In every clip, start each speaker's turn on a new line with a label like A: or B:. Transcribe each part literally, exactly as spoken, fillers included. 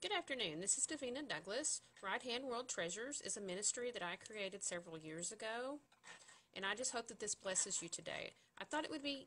A: Good afternoon. This is Davina Douglas. Right Hand World Treasures is a ministry that I created several years ago, and I just hope that this blesses you today. I thought it would be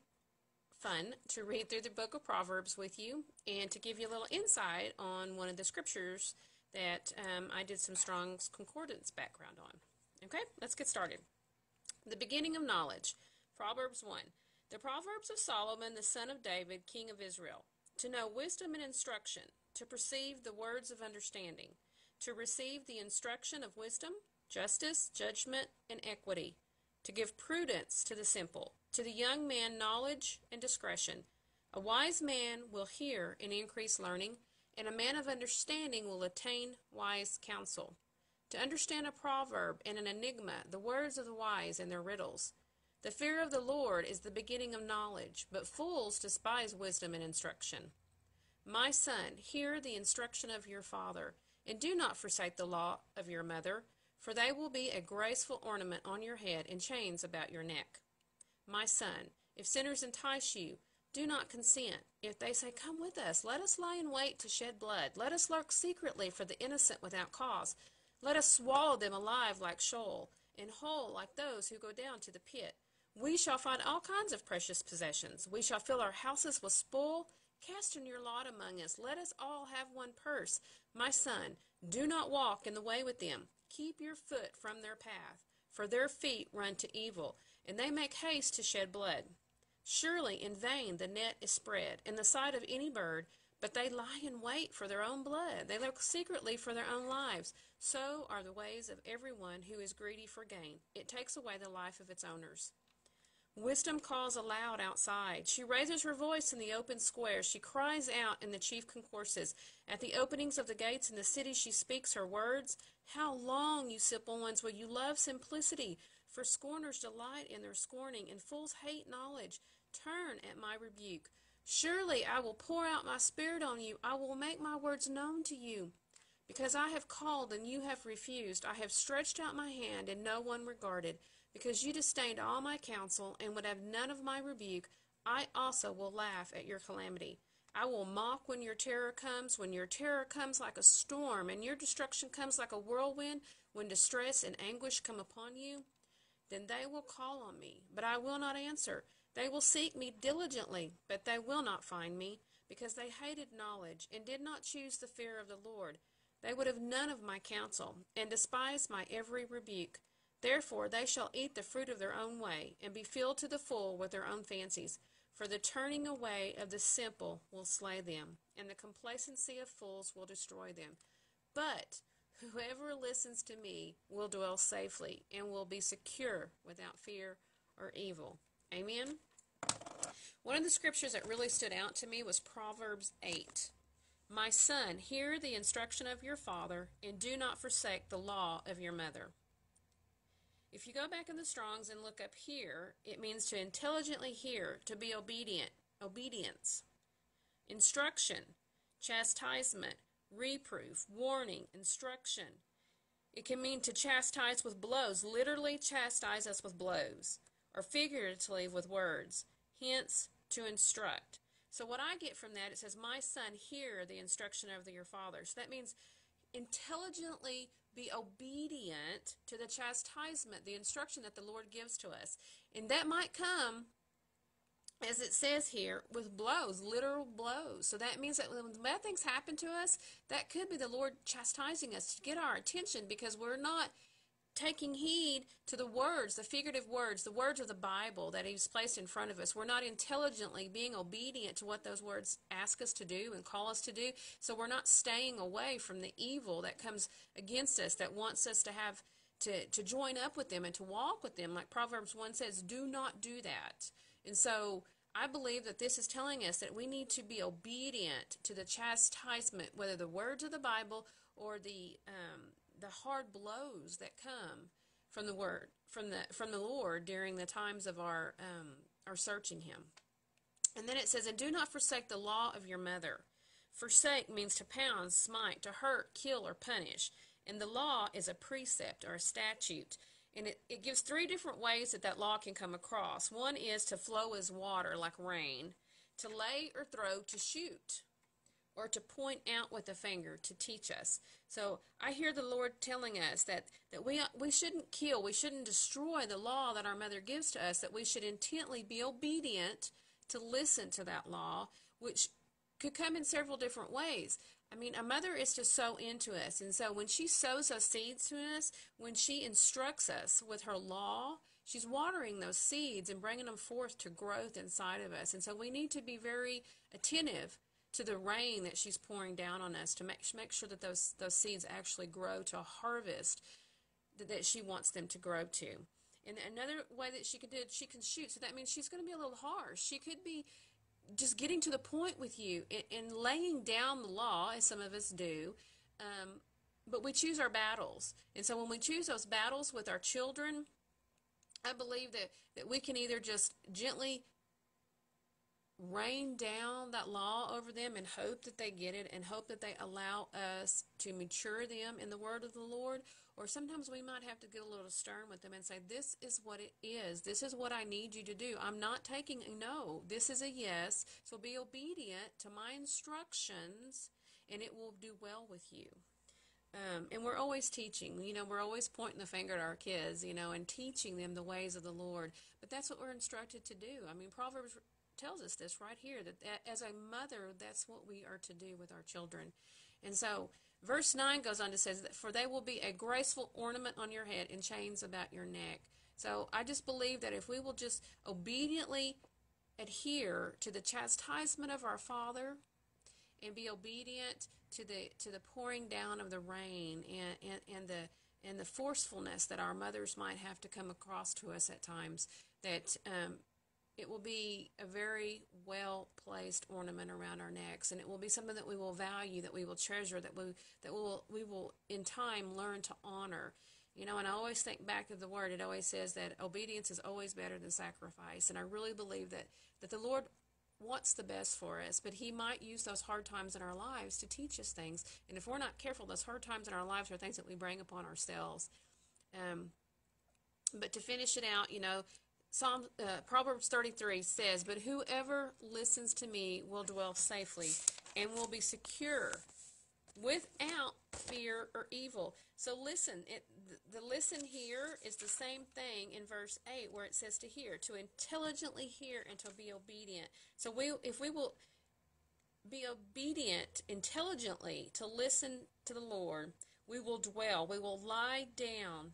A: fun to read through the book of Proverbs with you and to give you a little insight on one of the scriptures that um, I did some Strong's Concordance background on. Okay, let's get started. The beginning of knowledge. Proverbs one. The Proverbs of Solomon, the son of David, king of Israel. To know wisdom and instruction, to perceive the words of understanding, to receive the instruction of wisdom, justice, judgment, and equity, to give prudence to the simple, to the young man knowledge and discretion. A wise man will hear and increase learning, and a man of understanding will attain wise counsel. To understand a proverb and an enigma, the words of the wise and their riddles. The fear of the Lord is the beginning of knowledge, but fools despise wisdom and instruction. My son, hear the instruction of your father, and do not forsake the law of your mother, for they will be a graceful ornament on your head and chains about your neck. My son, if sinners entice you, do not consent. If they say, come with us, let us lie in wait to shed blood. Let us lurk secretly for the innocent without cause. Let us swallow them alive like Sheol, and whole like those who go down to the pit. We shall find all kinds of precious possessions. We shall fill our houses with spoil. Cast in your lot among us. Let us all have one purse. My son, do not walk in the way with them. Keep your foot from their path, for their feet run to evil, and they make haste to shed blood. Surely in vain the net is spread in the sight of any bird, but they lie in wait for their own blood. They look secretly for their own lives. So are the ways of everyone who is greedy for gain. It takes away the life of its owners. Wisdom calls aloud outside. She raises her voice in the open square. She cries out in the chief concourses. At the openings of the gates in the city she speaks her words. How long, you simple ones, will you love simplicity? For scorners delight in their scorning, and fools hate knowledge. Turn at my rebuke. Surely I will pour out my spirit on you. I will make my words known to you. Because I have called and you have refused. I have stretched out my hand and no one regarded. Because you disdained all my counsel and would have none of my rebuke, I also will laugh at your calamity. I will mock when your terror comes, when your terror comes like a storm, and your destruction comes like a whirlwind, when distress and anguish come upon you. Then they will call on me, but I will not answer. They will seek me diligently, but they will not find me, because they hated knowledge and did not choose the fear of the Lord. They would have none of my counsel, and despised my every rebuke. Therefore they shall eat the fruit of their own way, and be filled to the full with their own fancies. For the turning away of the simple will slay them, and the complacency of fools will destroy them. But whoever listens to me will dwell safely, and will be secure without fear or evil. Amen? One of the scriptures that really stood out to me was Proverbs eight. My son, hear the instruction of your father, and do not forsake the law of your mother. If you go back in the Strongs and look up here, it means to intelligently hear, to be obedient, obedience. Instruction, chastisement, reproof, warning, instruction. It can mean to chastise with blows, literally chastise us with blows, or figuratively with words, hence to instruct. So what I get from that, it says, my son, hear the instruction of your father. So that means intelligently be obedient to the chastisement, the instruction that the Lord gives to us. And that might come, as it says here, with blows, literal blows. So that means that when bad things happen to us, that could be the Lord chastising us to get our attention, because we're not taking heed to the words, the figurative words, the words of the Bible that He's placed in front of us. We're not intelligently being obedient to what those words ask us to do and call us to do. So we're not staying away from the evil that comes against us, that wants us to have to, to join up with them and to walk with them. Like Proverbs one says, do not do that. And so I believe that this is telling us that we need to be obedient to the chastisement, whether the words of the Bible or the um, the hard blows that come from the word, from the from the Lord during the times of our um, our searching Him. And then it says, and do not forsake the law of your mother. Forsake means to pound, smite, to hurt, kill, or punish. And the law is a precept or a statute. And it, it gives three different ways that that law can come across. One is to flow as water, like rain, to lay or throw, to shoot, or to point out with a finger to teach us. So I hear the Lord telling us that, that we, we shouldn't kill, we shouldn't destroy the law that our mother gives to us, that we should intently be obedient to listen to that law, which could come in several different ways. I mean, a mother is to sow into us, and so when she sows those seeds to us, when she instructs us with her law, she's watering those seeds and bringing them forth to growth inside of us. And so we need to be very attentive to the rain that she's pouring down on us to make, make sure that those, those seeds actually grow to a harvest that, that she wants them to grow to. And another way that she can do it, she can shoot. So that means she's going to be a little harsh. She could be just getting to the point with you and, and laying down the law, as some of us do, um, but we choose our battles. And so when we choose those battles with our children, I believe that, that we can either just gently rain down that law over them and hope that they get it and hope that they allow us to mature them in the word of the Lord, or sometimes we might have to get a little stern with them and say, this is what it is. This is what I need you to do. I'm not taking a no. This is a yes. So be obedient to my instructions and it will do well with you. Um, and we're always teaching, you know, we're always pointing the finger at our kids, you know, and teaching them the ways of the Lord. But that's what we're instructed to do. I mean, Proverbs tells us this right here, that as a mother, that's what we are to do with our children. And so verse nine goes on to say that for they will be a graceful ornament on your head and chains about your neck. So I just believe that if we will just obediently adhere to the chastisement of our Father and be obedient to the to the pouring down of the rain and, and, and the and the forcefulness that our mothers might have to come across to us at times, that um, it will be a very well-placed ornament around our necks, and it will be something that we will value, that we will treasure, that we that we will we will in time learn to honor. You know, and I always think back to the word. It always says that obedience is always better than sacrifice, and I really believe that that the Lord wants the best for us, but he might use those hard times in our lives to teach us things. And if we're not careful, those hard times in our lives are things that we bring upon ourselves. Um, but to finish it out, you know, Psalm uh, Proverbs thirty-three says, "But whoever listens to me will dwell safely and will be secure without fear or evil." So listen, it, the, the listen here is the same thing in verse eight where it says to hear, to intelligently hear and to be obedient. So we, if we will be obedient intelligently to listen to the Lord, we will dwell, we will lie down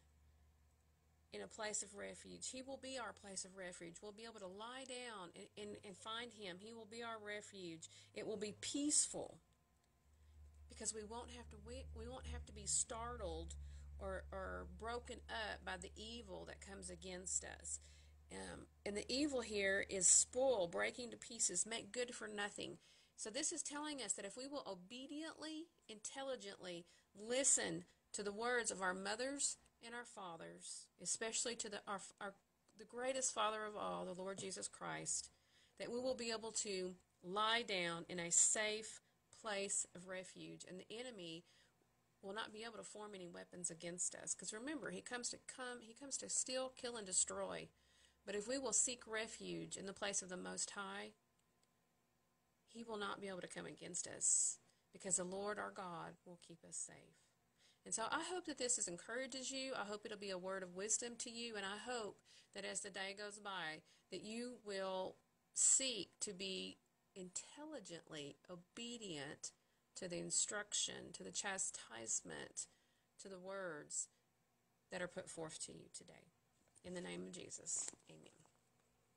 A: in a place of refuge. He will be our place of refuge. We'll be able to lie down and, and, and find him. He will be our refuge. It will be peaceful because we won't have to we, we won't have to be startled or, or broken up by the evil that comes against us. Um, and the evil here is spoil, breaking to pieces, make good for nothing. So this is telling us that if we will obediently, intelligently listen to the words of our mothers and our fathers, especially to the our, our the greatest Father of all, the Lord Jesus Christ, that we will be able to lie down in a safe place of refuge, and the enemy will not be able to form any weapons against us. Because remember, he comes to come, he comes to steal, kill, and destroy. But if we will seek refuge in the place of the Most High, he will not be able to come against us, because the Lord our God will keep us safe. And so I hope that this has encourages you. I hope it'll be a word of wisdom to you, and I hope that as the day goes by, that you will seek to be intelligently obedient to the instruction, to the chastisement, to the words that are put forth to you today. In the name of Jesus, amen.